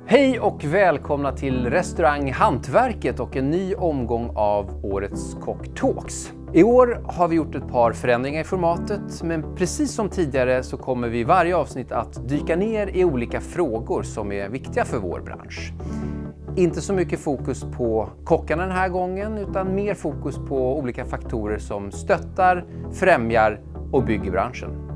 Hej och välkomna till Restauranghantverket och en ny omgång av årets Kock Talks. I år har vi gjort ett par förändringar i formatet, men precis som tidigare så kommer vi i varje avsnitt att dyka ner i olika frågor som är viktiga för vår bransch. Inte så mycket fokus på kockarna den här gången, utan mer fokus på olika faktorer som stöttar, främjar och bygger branschen.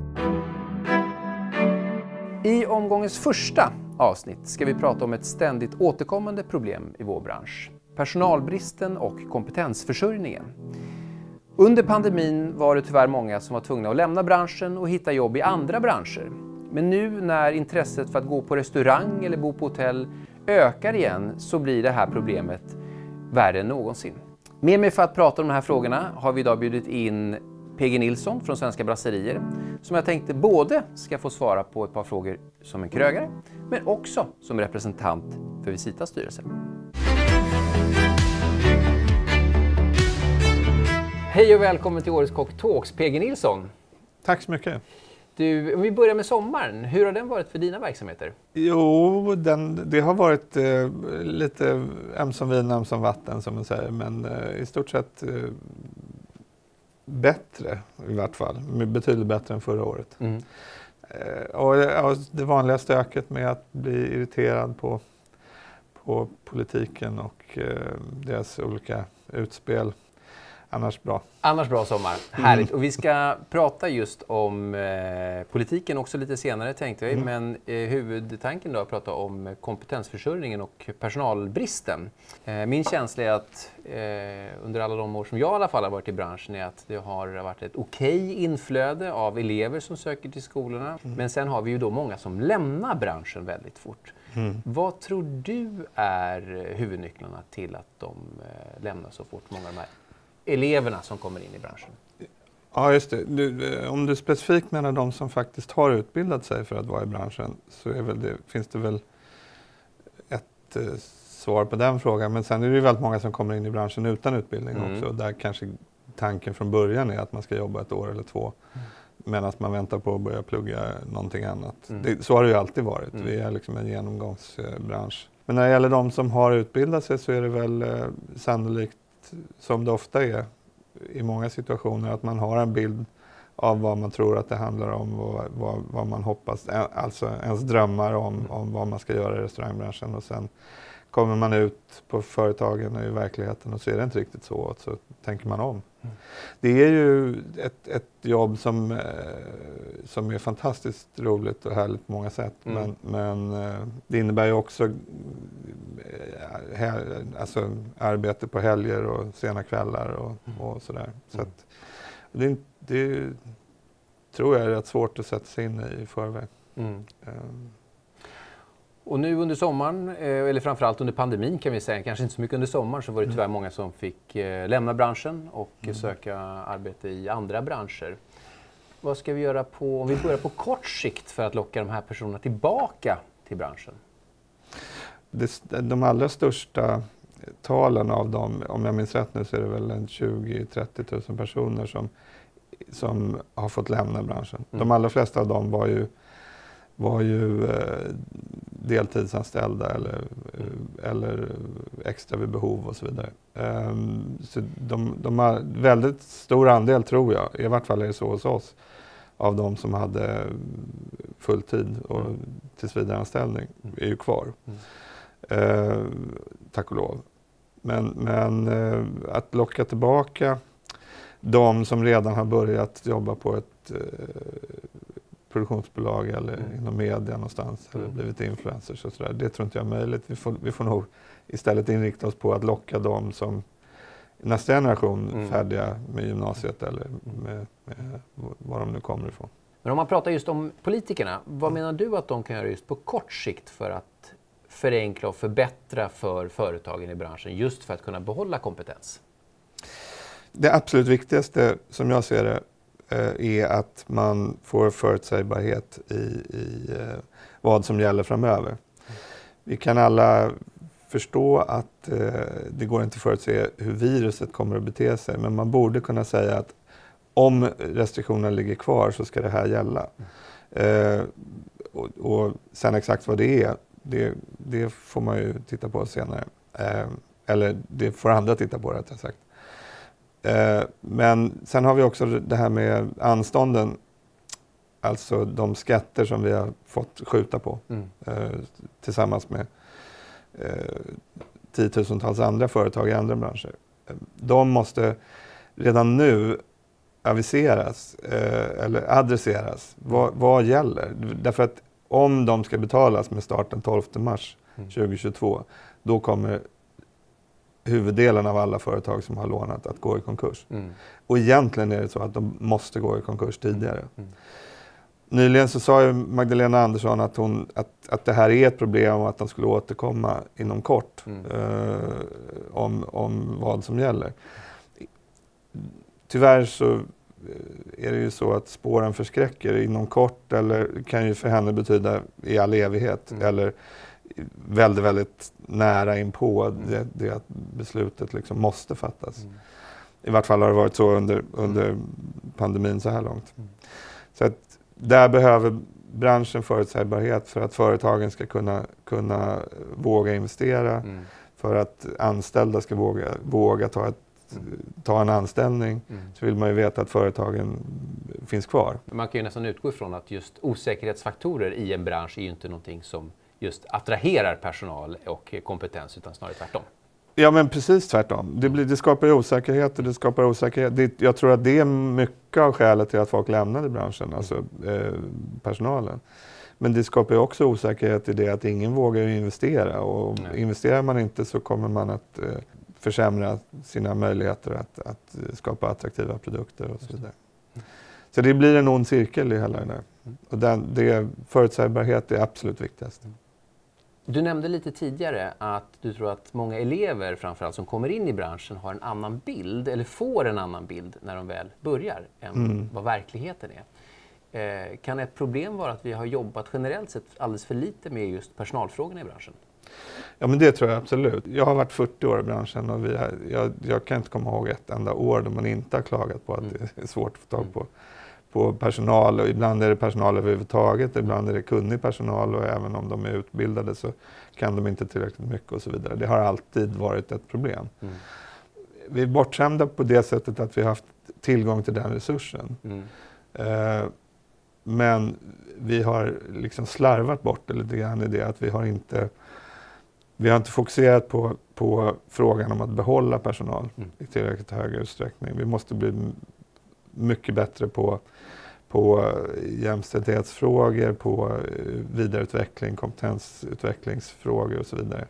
I omgångens första avsnitt ska vi prata om ett ständigt återkommande problem i vår bransch. Personalbristen och kompetensförsörjningen. Under pandemin var det tyvärr många som var tvungna att lämna branschen och hitta jobb i andra branscher. Men nu när intresset för att gå på restaurang eller bo på hotell ökar igen så blir det här problemet värre än någonsin. Med mig för att prata om de här frågorna har vi idag bjudit in PG Nilsson från Svenska Brasserier, som jag tänkte både ska få svara på ett par frågor som en krögare, men också som representant för Visitas styrelse. Hej och välkommen till årets Kock Talks, PG Nilsson. Tack så mycket. Du, om vi börjar med sommaren, hur har den varit för dina verksamheter? Jo, det har varit lite ömsom vin, ömsom vatten som man säger, men i stort sett bättre i vart fall. Betydligt bättre än förra året. Mm. Och det vanliga stöket med att bli irriterad på politiken och deras olika utspel. Annars bra. Annars bra sommar. Härligt. Och vi ska prata just om politiken också lite senare tänkte vi. Men huvudtanken då är att prata om kompetensförsörjningen och personalbristen. Min känsla är att under alla de år som jag i alla fall har varit i branschen är att det har varit ett okej inflöde av elever som söker till skolorna. Men sen har vi ju då många som lämnar branschen väldigt fort. Vad tror du är huvudnycklarna till att de lämnar så fort, många av de här eleverna som kommer in i branschen? Ja, just det. Om du specifikt menar de som faktiskt har utbildat sig för att vara i branschen så finns det väl ett svar på den frågan. Men sen är det ju väldigt många som kommer in i branschen utan utbildning också. Där kanske tanken från början är att man ska jobba ett år eller två medan man väntar på att börja plugga någonting annat. Så har det ju alltid varit. Vi är liksom en genomgångsbransch. Men när det gäller de som har utbildat sig så är det väl sannolikt som det ofta är i många situationer att man har en bild av vad man tror att det handlar om och vad man hoppas, alltså ens drömmar om vad man ska göra i restaurangbranschen, och sen kommer man ut på företagen och i verkligheten och så är det inte riktigt så, och så tänker man om. Det är ju ett jobb som är fantastiskt roligt och härligt på många sätt, men det innebär ju också alltså arbete på helger och sena kvällar och sådär. Så att det tror jag är rätt svårt att sätta sig in i förväg. Och nu under sommaren, eller framförallt under pandemin kan vi säga, kanske inte så mycket under sommaren, så var det tyvärr många som fick lämna branschen och söka arbete i andra branscher. Vad ska vi göra om vi börjar på kort sikt för att locka de här personerna tillbaka till branschen? De allra största talen av dem, om jag minns rätt nu, så är det väl 20-30 000 personer som har fått lämna branschen. De allra flesta av dem var ju deltidsanställda eller extra vid behov och så vidare. Så de har väldigt stor andel, tror jag, i vart fall är det så hos oss, av de som hade fulltid och tillsvidareanställning är ju kvar. Tack och lov. Men att locka tillbaka de som redan har börjat jobba på ett produktionsbolag eller inom media någonstans eller blivit influencers och sådär, det tror inte jag är möjligt. Vi får nog istället inrikta oss på att locka dem som nästa generation färdiga med gymnasiet eller med var de nu kommer ifrån. Men om man pratar just om politikerna, vad menar du att de kan göra just på kort sikt för att förenkla och förbättra för företagen i branschen just för att kunna behålla kompetens? Det absolut viktigaste som jag ser det är att man får förutsägbarhet i vad som gäller framöver. Vi kan alla förstå att det går inte att förutse hur viruset kommer att bete sig, men man borde kunna säga att om restriktionerna ligger kvar så ska det här gälla. Och sen exakt vad det är, det får man ju titta på senare. Eller det får andra titta på, rätt sagt. Men sen har vi också det här med anstånden. Alltså de skatter som vi har fått skjuta på. Tillsammans med tiotusentals andra företag i andra branscher. De måste redan nu aviseras eller adresseras. Vad gäller? Därför att om de ska betalas med start den 12 mars 2022, då kommer huvuddelen av alla företag som har lånat att gå i konkurs. Och egentligen är det så att de måste gå i konkurs tidigare. Nyligen så sa ju Magdalena Andersson att det här är ett problem och att de skulle återkomma inom kort om vad som gäller. Tyvärr så är det ju så att spåren förskräcker inom kort, eller kan ju för henne betyda i all evighet eller väldigt, väldigt nära inpå det att beslutet liksom måste fattas. I vart fall har det varit så under pandemin så här långt. Så att där behöver branschen förutsägbarhet för att företagen ska kunna våga investera, för att anställda ska våga ta en anställning, så vill man ju veta att företagen finns kvar. Man kan ju nästan utgå ifrån att just osäkerhetsfaktorer i en bransch är ju inte någonting som just attraherar personal och kompetens, utan snarare tvärtom. Ja, men precis tvärtom. Det skapar ju osäkerhet och det skapar osäkerhet. Jag tror att det är mycket av skälet till att folk lämnade branschen, alltså personalen. Men det skapar ju också osäkerhet i det att ingen vågar investera, och investerar man inte så kommer man att försämra sina möjligheter att skapa attraktiva produkter och så vidare. Så det blir en ond cirkel i hela det där. Och förutsägbarhet är absolut viktigast. Du nämnde lite tidigare att du tror att många elever framförallt som kommer in i branschen har en annan bild, eller får en annan bild när de väl börjar än vad verkligheten är. Kan ett problem vara att vi har jobbat generellt sett alldeles för lite med just personalfrågorna i branschen? Ja, men det tror jag absolut. Jag har varit 40 år i branschen och jag kan inte komma ihåg ett enda år då man inte har klagat på att det är svårt att få tag på personal, och ibland är det personal överhuvudtaget, ibland är det kunnig personal, och även om de är utbildade så kan de inte tillräckligt mycket och så vidare. Det har alltid varit ett problem. Vi är bortskämda på det sättet att vi har haft tillgång till den resursen. Men vi har liksom slarvat bort det lite grann i det att vi har inte fokuserat på frågan om att behålla personal i tillräckligt hög utsträckning. Vi måste bli mycket bättre på jämställdhetsfrågor, på vidareutveckling, kompetensutvecklingsfrågor och så vidare.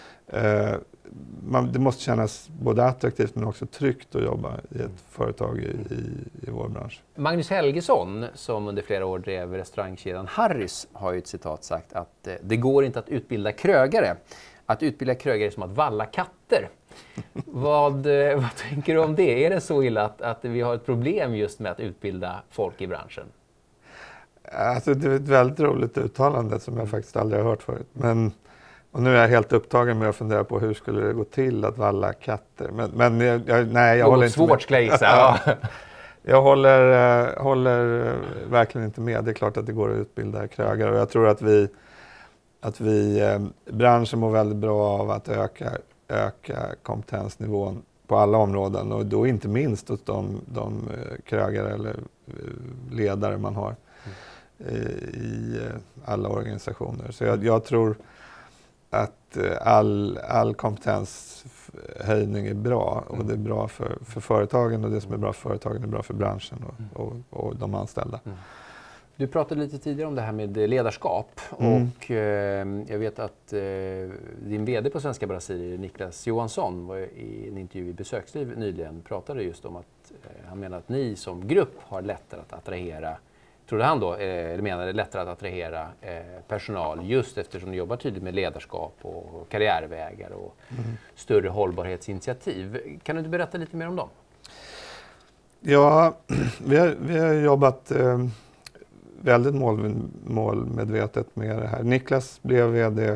Det måste kännas både attraktivt men också tryggt att jobba i ett företag i vår bransch. Magnus Helgesson, som under flera år drev restaurangkedjan Harrys, har ju ett citat sagt att det går inte att utbilda krögare. Att utbilda krögare är som att valla katter. Vad tänker du om det? Är det så illa att vi har ett problem just med att utbilda folk i branschen? Alltså, det är ett väldigt roligt uttalande som jag faktiskt aldrig har hört förut. Och nu är jag helt upptagen med att fundera på hur skulle det gå till att valla katter. Men jag håller inte svårt, skulle jag gissa. Jag håller verkligen inte med. Det är klart att det går att utbilda krögare. Och jag tror att branschen mår väldigt bra av att öka kompetensnivån på alla områden. Och då inte minst hos de krögare eller ledare man har i alla organisationer. Så jag tror att all kompetenshöjning är bra, och det är bra för företagen, och det som är bra för företagen är bra för branschen och de anställda. Du pratade lite tidigare om det här med ledarskap och jag vet att din vd på Svenska Brasilier, Niklas Johansson, var i en intervju i Besöksliv nyligen, pratade just om att han menar att ni som grupp har lättare att attrahera, trodde han då, eller menade lättare att attrahera personal just eftersom ni jobbar tydligt med ledarskap och karriärvägar och större hållbarhetsinitiativ. Kan du inte berätta lite mer om dem? Ja, vi har jobbat väldigt målmedvetet med det här. Niklas blev vd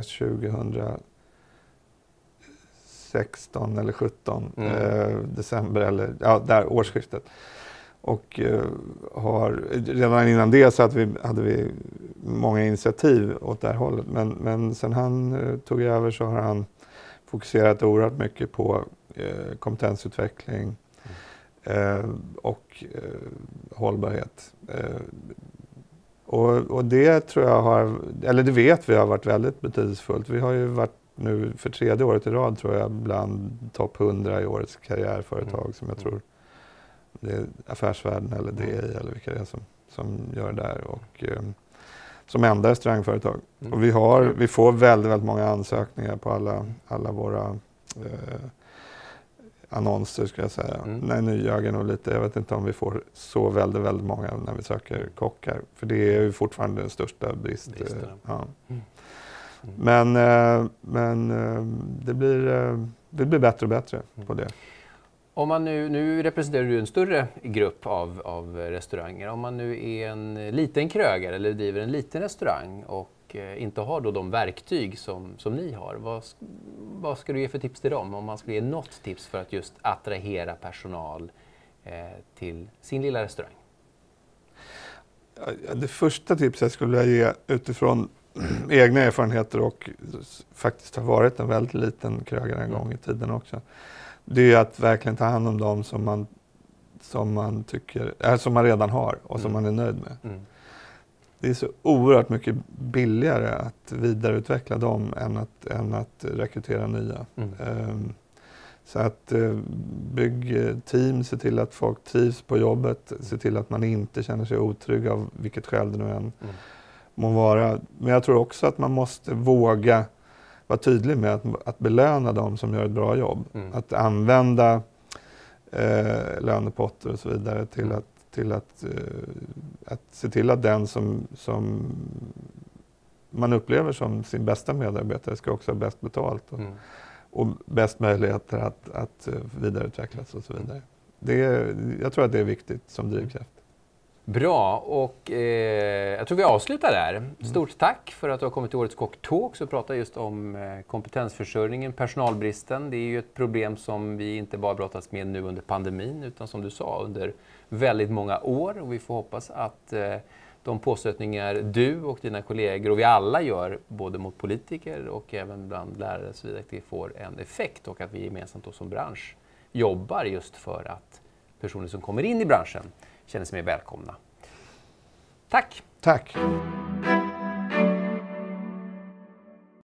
2016 eller 17 december, eller där årsskiftet. Och redan innan det så hade vi många initiativ åt det här hållet. Men sen han tog över så har han fokuserat oerhört mycket på kompetensutveckling och hållbarhet. Och det tror jag det vet vi har varit väldigt betydelsefullt. Vi har ju varit nu för 3:e året i rad tror jag bland topp 100 i årets karriärföretag som jag tror det är Affärsvärlden eller DI eller vilka det är som gör det där. Och som enda restaurangföretag. Och vi får väldigt, väldigt många ansökningar på alla våra annonser ska jag säga. Nej, nyagen och lite. Jag vet inte om vi får så väldigt, väldigt många när vi söker kockar. För det är ju fortfarande den största bristen. Ja. Men det blir bättre och bättre på det. Om man nu representerar du en större grupp av restauranger. Om man nu är en liten krögare eller driver en liten restaurang och inte har då de verktyg som ni har. Vad ska du ge för tips till dem? Om man ska ge något tips för att just attrahera personal till sin lilla restaurang? Det första tipset jag skulle ge utifrån egna erfarenheter och faktiskt har varit en väldigt liten krögare en gång i tiden också. Det är att verkligen ta hand om dem som man redan har och som man är nöjd med. Det är så oerhört mycket billigare att vidareutveckla dem än att rekrytera nya. Så att bygg team, se till att folk trivs på jobbet, se till att man inte känner sig otrygg av vilket skäl det nu än må vara. Men jag tror också att man måste våga vara tydlig med att belöna dem som gör ett bra jobb. Att använda lönepotter och så vidare till att se till att den som man upplever som sin bästa medarbetare ska också ha bäst betalt och bäst möjligheter att vidareutvecklas och så vidare. Jag tror att det är viktigt som drivkraft. Bra, och jag tror vi avslutar där. Stort tack för att du har kommit till årets Kock Talks och pratar just om kompetensförsörjningen, personalbristen. Det är ju ett problem som vi inte bara brottas med nu under pandemin utan som du sa under väldigt många år. Och vi får hoppas att de påstötningar du och dina kollegor och vi alla gör både mot politiker och även bland lärare och så vidare, att det får en effekt och att vi gemensamt då som bransch jobbar just för att personer som kommer in i branschen känner sig mer välkomna. Tack! Tack!